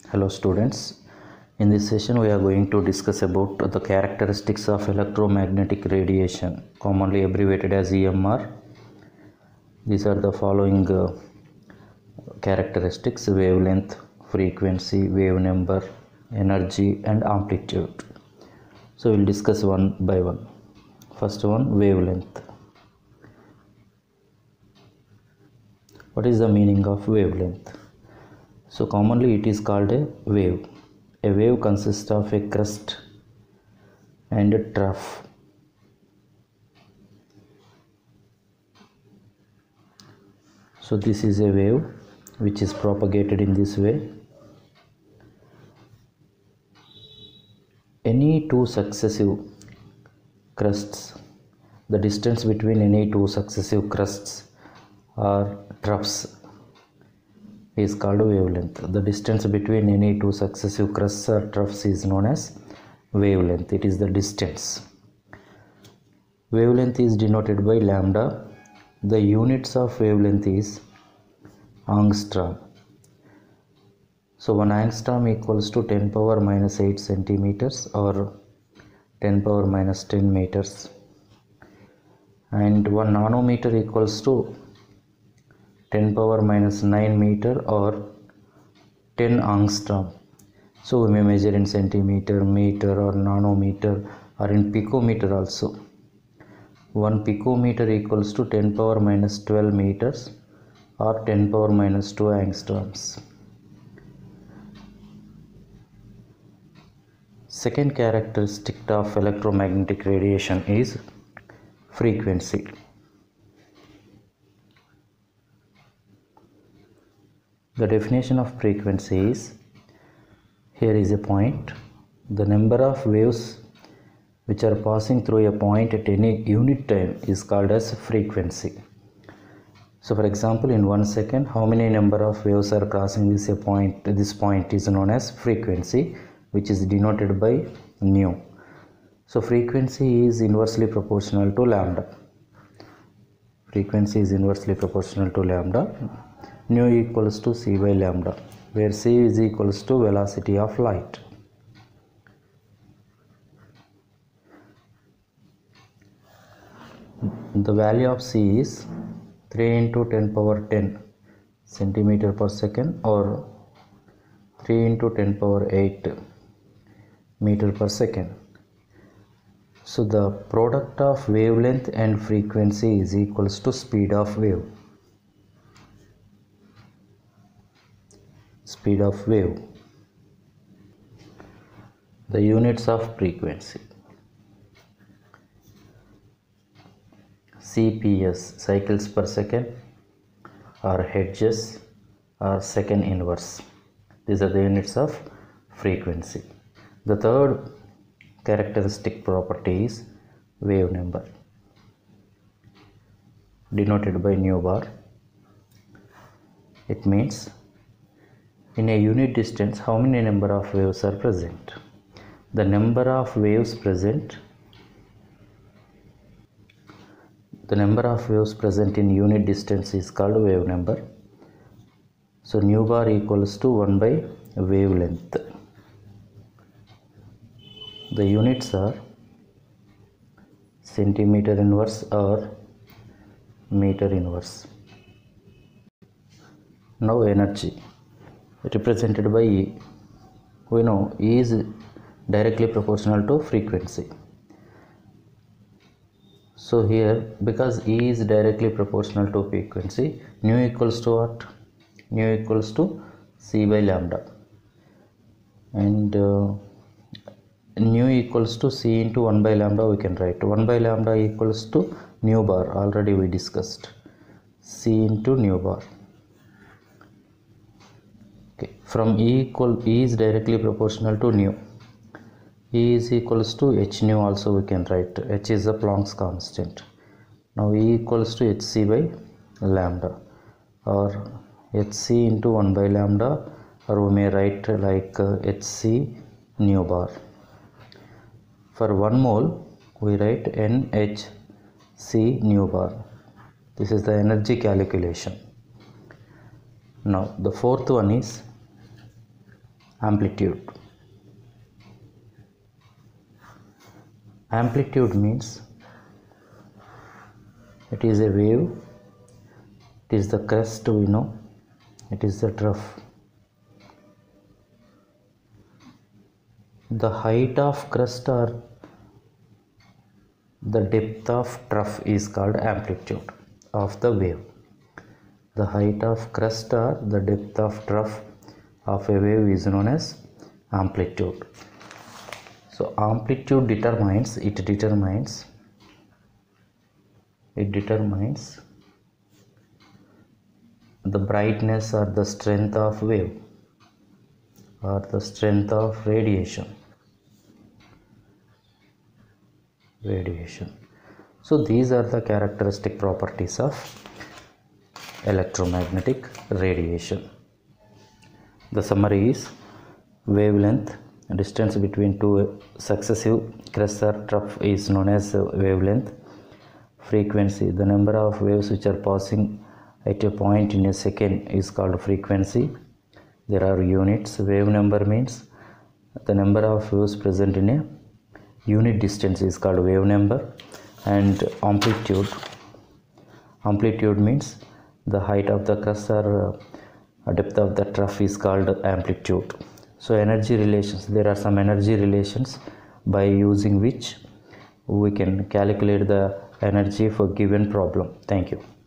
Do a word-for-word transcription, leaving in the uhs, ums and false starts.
Hello students, in this session we are going to discuss about the characteristics of electromagnetic radiation, commonly abbreviated as E M R. These are the following uh, characteristics: wavelength, frequency, wave number, energy and amplitude. So we will discuss one by one. First one, wavelength. What is the meaning of wavelength? So commonly it is called a wave. A wave consists of a crest and a trough. So this is a wave which is propagated in this way. Any two successive crests, the distance between any two successive crests or troughs is called wavelength. The distance between any two successive crests or troughs is known as wavelength. It is the distance. Wavelength is denoted by lambda. The units of wavelength is angstrom. So one angstrom equals to ten power minus eight centimeters or ten power minus ten meters, and one nanometer equals to ten power minus nine meter or ten angstrom. So we may measure in centimeter, meter or nanometer or in picometer also. one picometer equals to ten power minus twelve meters or ten power minus two angstroms. Second characteristic of electromagnetic radiation is frequency. The definition of frequency is, here is a point, the number of waves which are passing through a point at any unit time is called as frequency. So for example, in one second, how many number of waves are crossing this a point, this point is known as frequency, which is denoted by nu. So frequency is inversely proportional to lambda. Frequency is inversely proportional to lambda. Nu equals to c by lambda, where c is equals to velocity of light. The value of c is three into ten power ten centimeter per second or three into ten power eight meter per second. So the product of wavelength and frequency is equals to speed of wave. Speed of wave. The units of frequency: C P S, cycles per second, or hertz, or second inverse. These are the units of frequency. The third characteristic property is wave number, denoted by nu bar. It means in a unit distance how many number of waves are present. The number of waves present the number of waves present in unit distance is called wave number. So nu bar equals to one by wavelength. The units are centimeter inverse or meter inverse. Now energy, represented by E. We know E is directly proportional to frequency. So here, because E is directly proportional to frequency, nu equals to what? Nu equals to c by lambda, and uh, nu equals to c into one by lambda. We can write one by lambda equals to nu bar, already we discussed, c into nu bar. Okay. From E equal, E is directly proportional to nu. E is equals to h nu also we can write. H is the Planck's constant. Now E equals to hc by lambda or hc into one by lambda, or we may write like uh, hc nu bar. For one mole we write nhc nu bar. This is the energy calculation. Now the fourth one is Amplitude. Amplitude means it is a wave, it is the crest we know, it is the trough. The height of crest or the depth of trough is called amplitude of the wave. The height of crest or the depth of trough of a wave is known as amplitude. So amplitude determines, it determines, it determines the brightness or the strength of wave or the strength of radiation. Radiation. So these are the characteristic properties of electromagnetic radiation. The summary is: wavelength, distance between two successive crests or trough is known as wavelength. Frequency, the number of waves which are passing at a point in a second is called frequency. There are units. Wave number means the number of waves present in a unit distance is called wave number. And amplitude, amplitude means the height of the crest or uh, depth of the trough is called amplitude. So energy relations, there are some energy relations by using which we can calculate the energy for given problem. Thank you.